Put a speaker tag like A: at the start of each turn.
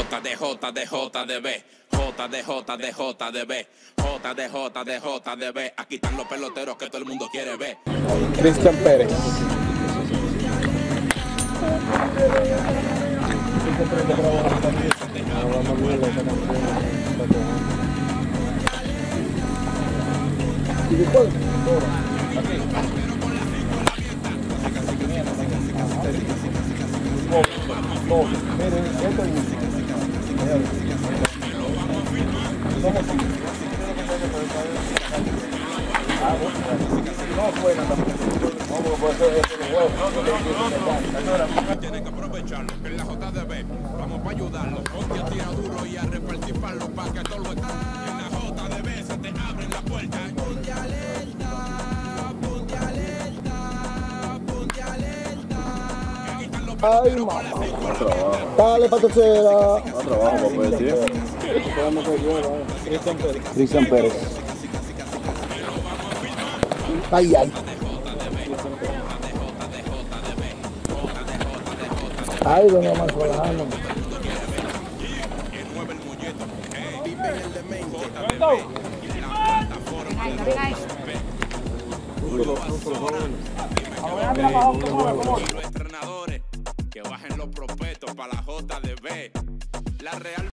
A: JDB. Aquí están los peloteros que todo el mundo quiere ver.
B: Cristian Pérez.
A: Tienen que aprovecharlo, que en la JDB vamos para ayudarlo. Ponte a tirar duro y a repartir palos para que todo lo está. En la JDB se te abren la puerta. Ponte alerta, ponte alerta, ponte alerta.
B: Ay, mamá. Dale, patochera.
C: Trabajo, papel, tío.
B: Cristian Pérez. Ay, ay. Ay, doña Manzolano.
A: Los entrenadores que bajen los prospectos para la JDB. La Real